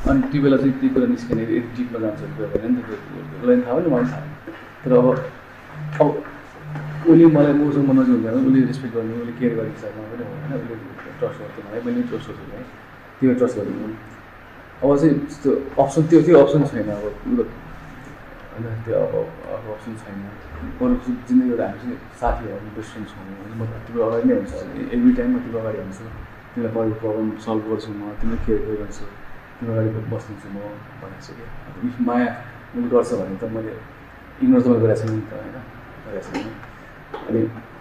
अनि त्यो बेला चाहिँ त्यो कुरा निस्किने यति डिपमा जान्छ कुरा भएन नि त उसलाई थाहा पनि मलाई थाहा तर अब उसले मलाई मसँग नजिक हुन्छ उसले रेस्पेक्ट गर्ने उसले केयर गर्ने हिसाबमा पनि हो होइन उसले ट्रस्ट गर्थ्यो मलाई मैले ट्रस्ट गर्छु है त्यो ट्रस्ट गर्नु अब चाहिँ त्यो अप्सन त्यो अप्सन छैन अब होइन त्यो अब अप्सन छैन अरू जिन्दगी एउटा हामी चाहिँ साथीहरू बेस्ट फ्रेन्ड छौँ म तिम्रो अगाडि नै हुन्छ एभ्री टाइम म तिम्रो अगाडि हुन्छु तिमीलाई परेको प्रब्लम सल्भ गर्छु म तिमीलाई केयर गरिरहन्छु तिम्रो अगाडि बस्दिन्छु म भनेको छु कि इफ माया उसले गर्छ भने त मैले इग्नोर त मैले गरेको छैन नि त होइन गरेको छैन अनि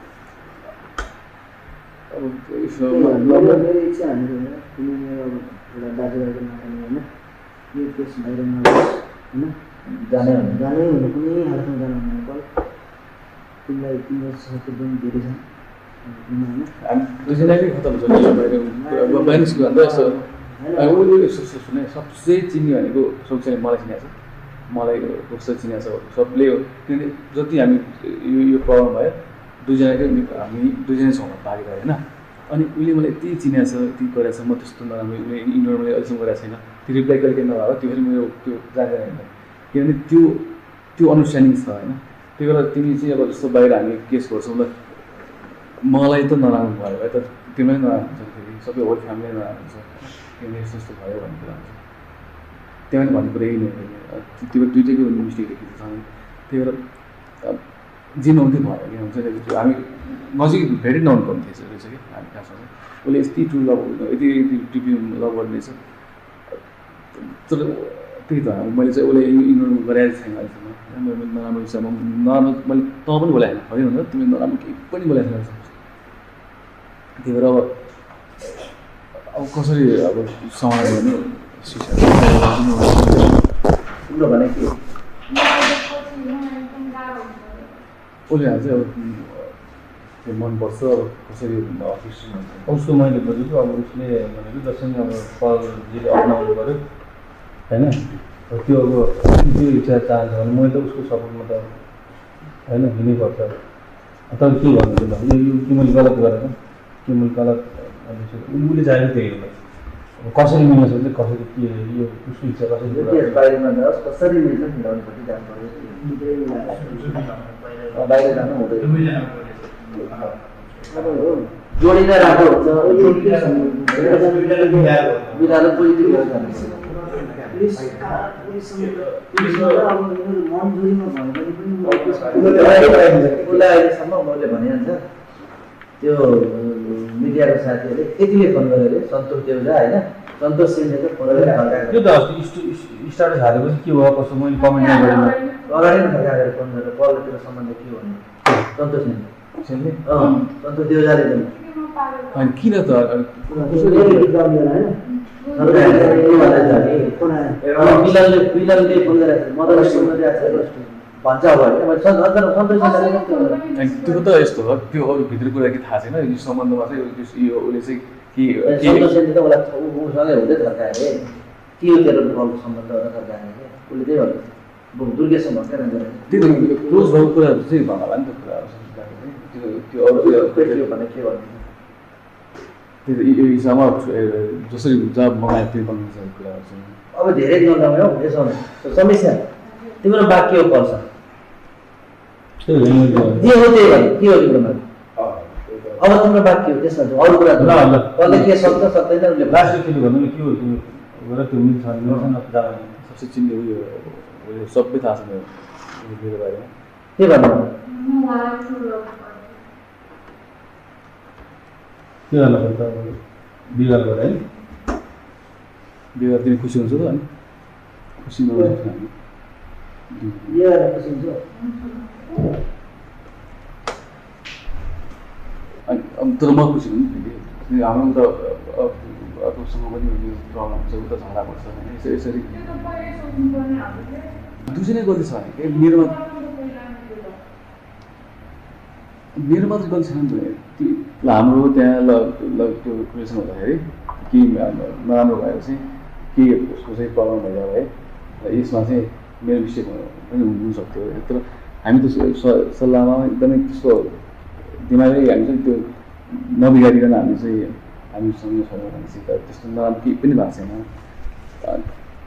अब मेरो इच्छा हामीहरू होइन तिमी मेरो अब एउटा दाजुभाइको नाताले होइन यो केस बाहिर नहोस् होइन जानै हुने कुनै हालतमा जानु हुने कल तिमीलाई तिम्रो सपोर्ट पनि धेरै छ होइन हामी दुईजनाकै खतम छ मानिसको भन्दा यस्तो उसले सुने सबसे चिन्ने भनेको सोक्साले मलाई चिनेको छ मलाई सोक्सा चिनेको छ सबले किनकि जति हामी यो प्रब्लम भयो दुईजनाकै हामी दुईजना छौँ भागीदार होइन अनि उसले मलाई यति चिनेको छ यति गरेको छ म त्यस्तो नराम्रो उसले इग्नोर मैले अहिलेसम्म गरेको छैन त्यो रिप्लाई कहिले नभएको त्यो फेरि मेरो त्यो जाँदैन होइन किनभने त्यो अन्डरस्ट्यान्डिङ छ होइन त्यही भएर तिमी चाहिँ अब जस्तो बाहिर हामी केस गर्छौँ ल मलाई त नराम्रो भयो है त तिमीलाई नराम्रो हुन्छ फेरि सबै होल फ्यामिली नराम्रो हुन्छ किनभने यस्तो यस्तो भयो भन्ने कुरा हुन्छ त्यहाँ पनि भन्ने कुरा यही नै त्यो दुइटैको मिस्टेक देखेको छ त्यही भएर जे नहुन्थ्यो भयो कि हुन्छ हामी नजिक भेटै नहुनु पर्ने थिएछ रहेछ कि हामी कहाँसँग उसले यति ठुलो लभ यति डिपी लभ गर्नेछ तर त्यही त मैले चाहिँ उसले इग्नोर गरेको छैन अहिलेसम्म मैले नराम्रो विषयमा नराम्रो मैले तँ पनि बोलाएन होइन भन्दा तिमी नराम्रो केही पनि बोलाएको छैन त्यही भएर अब कसरी अब समाधान गर्ने उसले भने के उसले चाहिँ अब त्यो मनपर्छ अब कसरी अफिस उसको मैले बुझेको अब उसले भनेको जसरी अब पलले अप्नाउनु पऱ्यो होइन त्यो अब त्यो इच्छा चाहन्छ भने मैले त उसको सपोर्टमा त होइन हिँड्नुपर्छ तर के भन्नु भने यो मैले गलत गरेको के मैले गलत उसले चाहेको त्यही हो अब कसरी मिल्न सक्छ कसरी के यो उसको इच्छा कसरी बाहिरमा जाओस् कसरी मिल्छ मिलाउनुपट्टि जानु पऱ्यो बाहिर जानु हुँदैन जोडिन राख्दो हुन्छ बिरालो पोजिटिभ भएर जान्छ उसलाई अहिलेसम्म मैले भनिहाल्छ त्यो मिडियाको साथीहरूले यतिले फोन गरेर सन्तोष देउजा होइन सन्तोष सिंहले चाहिँ फोन गरेर त्यो त अस्ति स्टाटस हालेपछि के भयो कसो मैले कमेन्ट गरेन अगाडि नै फर्काएर फोन गरेर कलतिर सम्बन्ध के हो भने सन्तोष सिंहले सन्तोष देउजाले पनि अनि किन त बिललले फोन गरेर म त भन्छ अब त्यो त यस्तो हो त्यो अरू भित्र कुरा के थाहा छैन यो सम्बन्धमा चाहिँ यो उसले चाहिँ के सन्तोषले त उसलाई उसँगै हुँदै थर्काए के हो तेरो भएको सम्बन्ध थर्काए उसले त्यही भन्नु दुर्गेशसँग भर्खर त्यो क्लोज भएको कुराहरू चाहिँ भन्हाला नि त कुराहरू त्यो अरू भने के भन्नु त्यो यो हिसाबमा जसरी जब मगायो त्यही बनाउनु सक्ने कुराहरू चाहिँ अब धेरै नगाउँ यसो समस्या तिम्रो वाक्य हो पर्छ जे हो त्यही भने के हो तिम्रोमा अब तिम्रो वाक्य हो त्यसमा अरू कुरा कसले के सक्छ सक्दैन उसले लास्ट एक्चुअली भन्नु के हो त्यो गरेर त्यो मिल्छ सबसे चिन्ने उयो सबै थाहा छ मेरो बारेमा के भन्नु के गर्नु पर्छ बिगार गरेर है बिगार तिमी खुसी हुन्छ त अनि खुसी नहुन्छ हामी यो खुसी हुन्छ अनि तर म खुसी हुनु फेरि हाम्रो त अर्कोसँग पनि प्रब्लम हुन्छ उता झगडा पर्छ होइन यसरी दुईजनै गल्ती छ भने मेरोमा मात्रै गल्ती छैन नि त हाम्रो त्यहाँ त्यो रिलेसन हुँदाखेरि के नराम्रो भएर चाहिँ के उसको चाहिँ प्रब्लम भइदियो है यसमा चाहिँ मेरो मिस्टेक पनि हुनसक्थ्यो तर हामी त सल्लाहमा एकदमै त्यस्तो दिमागै हामी चाहिँ त्यो नबिगारिकन हामी चाहिँ हामीसँग छैनौँ भनेपछि त त्यस्तो नराम्रो केही पनि भएको छैन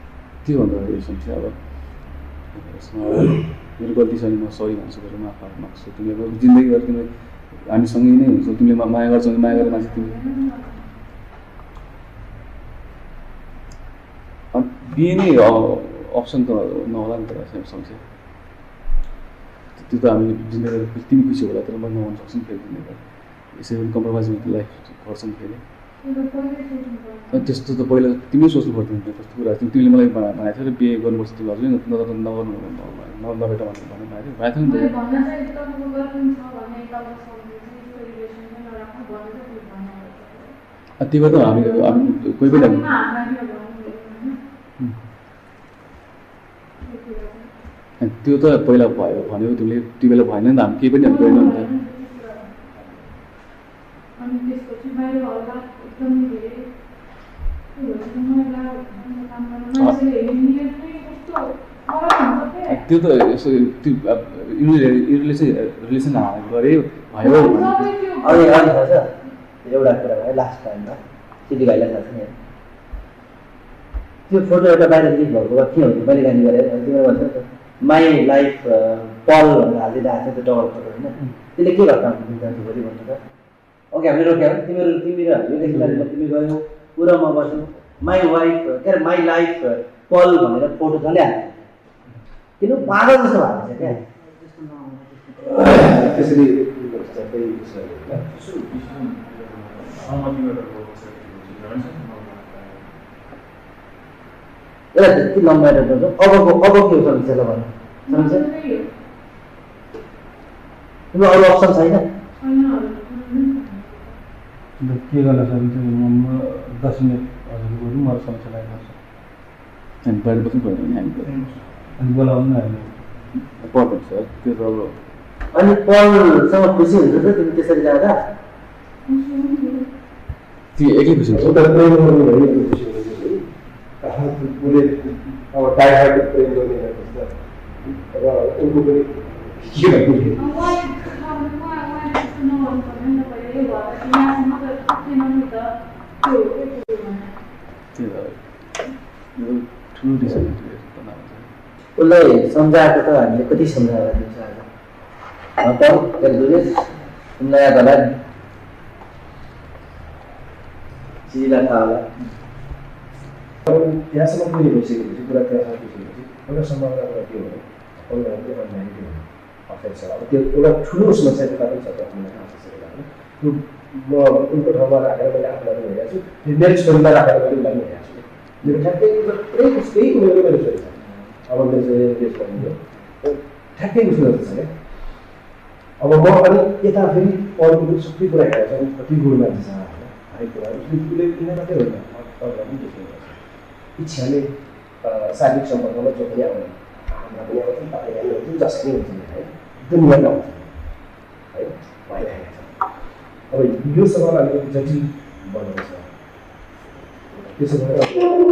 त्योभन्दा रहेछ अब यसमा मेरो गल्ती छ भने म सरी भन्छु गरेर माफ माग्छु। तिमीले अब जिन्दगीभर तिमीले हामीसँगै नै हुन्छौ, तिमीले माया गर्छौ, माया गरेर मान्छे तिमी बिहे नै अप्सन त नहोला नि त समस्या। त्यो त हामी जिन्दगी तिमी खुसी होला, तर म नहुन सक्छु नि फेरि जिन्दगी यसै पनि कम्प्रोमाइज लाइफ गर्छौँ फेरि। त्यस्तो त पहिला तिमीले सोच्नु पर्थ्यो नि त्यस्तो कुरा। तिमीले मलाई भनेको थियो र बिहे गर्नुपर्छ तिमी हजुर नगर्नु नभेट भन्नु भनेको थियो नि त। त्यो गर्दा हामी कोही पनि त्यो त पहिला भयो भन्यो तिमीले, त्यो बेला भएन नि त हामी केही पनि गरेनौँ नि त। त्यो त यसो त्यो रिलेसन गरे भयो। अघि थाहा छ एउटा कुरा भयो लास्ट टाइममा सिटी भाइलाई थाहा छ नि त्यो फोटो एउटा बाहिर लिक भएको भए के हुन्थ्यो मैले गाली गरेँ तिमीले भन्छ त माई लाइफ पल भनेर हालिदिएर आएको थियो त्यो डबल फोटो होइन त्यसले के घटना हुन्थ्यो भोलि भन्नु त। ओके हामीले रोक्यौँ तिमी र तिमी गयौ पुरा म बस्यौँ माई वाइफ के अरे माई लाइफ पल भनेर फोटो जसले हाल्छ किन पागल जस्तो भएको छ क्या त्यसरी यसलाई त्यति लम्बा गर्छ अबको अब के हो समीक्षालाई भन्नु समीक्षा तिम्रो अरू अप्सन छैन के गर्न सकिन्छ 10 मिनट हजुर गरौँ म समीक्षालाई गर्छु अनि बाहिर बस्नु पर्यो नि हामी अनि बोलाउनु हामी पर्दैन सर त्यो त अब अनि पलसँग खुसी हुन्छ त तिमी त्यसरी जाँदा तिमी एक्लै खुसी हुन्छ उता प्रेम गर्नु भयो खुसी हुन्छ उसले अब टाइ हार्ट प्रेम गर्ने र उनको पनि के भन्नु ठुलो डिसिजन उसलाई सम्झाएको त हामीले कति सम्झाएर दिन्छ आज तिमीलाई याद होला नि चिजीलाई थाहा होला त्यहाँसम्म पुग्ने भइसकेपछि पुरा त्यहाँसम्म पुगिसकेपछि एउटा सम्भावना कुरा के हो भने अरूहरूको अनलाइन अफेयर छ अब त्यो एउटा ठुलो समस्या त पनि छ हामीलाई थाहा छ होइन त्यो म उनको ठाउँमा राखेर मैले आफूलाई पनि हेरेको छु त्यो मेरो छोरीलाई राखेर मैले उसलाई पनि हेरेको छु मेरो ठ्याक्कै त्यही उमेरको मेरो छोरी छ अब मेरो छोरी देश भन्यो ठ्याक्कै उसको जस्तो छ क्या अब म पनि यता फेरि अरूको पनि सबै कुरा हेरेको छ कति गुण मान्छे छ हरेक कुरा उसले किन मात्रै होइन तपाईँलाई पनि देख्नु इच्छाले शारीरिक सम्पर्कमा जो पनि आउने हाम्रा पनि आउँछन् तपाईँलाई आउँछन् जसरी हुन्छ है दुनियाँमा आउँछ है भइरहेको छ अब यो सवाल अलिकति जटिल बनाउँछ त्यसो भएर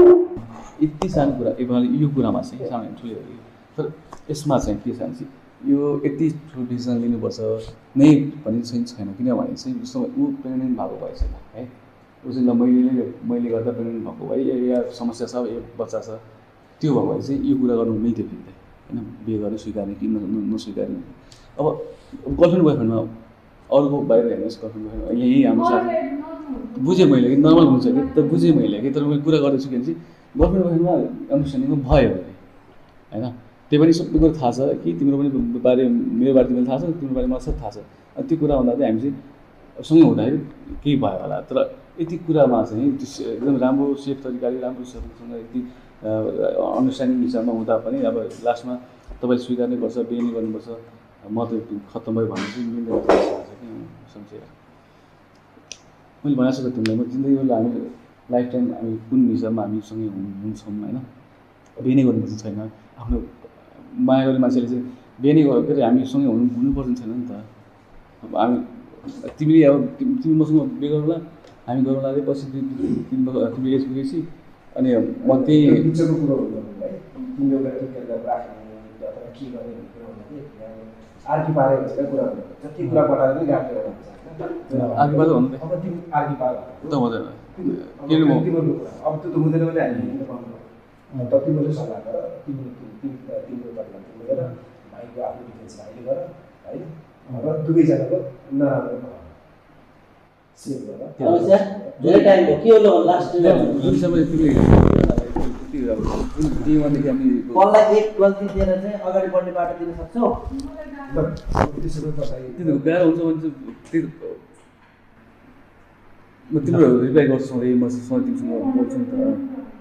यति सानो कुरा यो कुरामा चाहिँ सानो ठुलो हो तर यसमा चाहिँ के छ भने यो यति ठुलो डिसिजन लिनुपर्छ नै भन्ने चाहिँ छैन किनभने चाहिँ जस्तो ऊ प्रेग्नेन्ट भएको भएछ है ऊ चाहिँ मैले गर्दा प्रेग्नेन्ट भएको भए या समस्या छ यो बच्चा छ त्यो भयो भने चाहिँ यो कुरा गर्नु हुनै थियो फेरि होइन बिहे गरेर स्वीकार्ने कि नस्वीकार्ने अब गर्लफ्रेन्ड बोयफ्रेन्डमा अरूको बाहिर हेर्नुहोस् गर्लफ्रेन्ड बोयफ्रेन्ड यहीँ हाम्रो साथी बुझेँ मैले कि नर्मल हुन्छ कि तर बुझेँ मैले कि तर मैले कुरा गर्दैछु कि चाहिँ गर्लफ्रेन्ड बोयफ्रेन्डमा अन्डरस्ट्यान्डिङ भयो अरे होइन त्यही पनि सबै कुरो थाहा छ कि तिम्रो पनि बारे मेरो बारे तिमीलाई थाहा छ तिम्रो बारे मलाई सब थाहा छ अनि त्यो कुरा हुँदा चाहिँ हामी चाहिँ सँगै हुँदाखेरि केही भयो होला तर यति कुरामा चाहिँ एकदम राम्रो सेफ तरिकाले राम्रोसँग यति अन्डरस्ट्यान्डिङ हिसाबमा हुँदा पनि अब लास्टमा तपाईँ स्वीकार नै गर्छ बिहे नै गर्नुपर्छ म त खत्तम भयो भन्ने चाहिँ मिल्दैन कि सम्झेर मैले भनेको छु त तिमीलाई म जिन्दगीभर हामी लाइफ टाइम हामी कुन हिसाबमा हामीसँगै हुन्छौँ होइन बिहे नै गर्नुपर्छ छैन आफ्नो माया गर्ने मान्छेले चाहिँ बिहे नै के अरे हामीसँगै हुनुपर्छ छैन नि त अब हामी तिमीले अब तिमी मसँग बिहे गरौँला हामी गरौँला अरे पछि तिम्रो एज पुगेपछि अनि म त्यही आर्की पारे भन्छ क्या कुरा जति कुरा पठाएर पनि गाँठो आर्की पारे भन्नु अब तिमी आर्की पार त हुँदैन अब त्यो त हुँदैन भने हामी त तिमीले सल्लाह गर तिम्रो तर्फबाट तिमीले गर भाइको आफ्नो डिफेन्स भाइले गर होइन र दुवैजनाको नराम्रो सेभ गर धेरै टाइम भयो के हो लास्ट जुन समय टिमदेखि हामी बललाई एक गल्ती दिएर चाहिँ अगाडि बढ्ने बाटो दिन सक्छौ त्यसो भए तपाईँ तिनीहरूको गाह्रो हुन्छ भने चाहिँ म तिम्रो रिप्लाई गर्छु सधैँ म सधैँ तिमीसँग बोल्छु नि त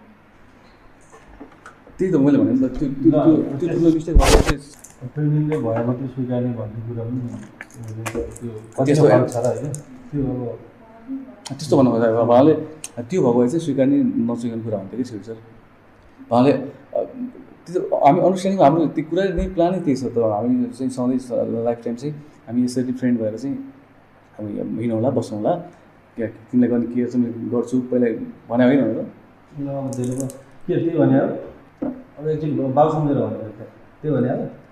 त्यही त मैले भने नि त त्यो ठुलो मिस्टेक भएको चाहिँ ट्रेनिङले भयो मात्रै स्वीकार्ने भन्ने कुरा पनि त्यस्तो छ र होइन त्यो अब त्यस्तो भन्नु खोज्दा उहाँले त्यो भएको भए चाहिँ स्वीकार्ने नस्वीकार्ने कुरा हुन्थ्यो कि फ्युचर उहाँले त्यो हामी अन्डरस्ट्यान्डिङ हाम्रो त्यो कुरा नै प्लानै त्यही छ त हामी चाहिँ सधैँ लाइफ टाइम चाहिँ हामी यसरी फ्रेन्ड भएर चाहिँ हामी हिँडौँला बसौँला तिमीलाई गर्ने के चाहिँ म गर्छु पहिला भने होइन भनेर के त्यही भने अब एकछिन बाउ सम्झेर भने त्यही भने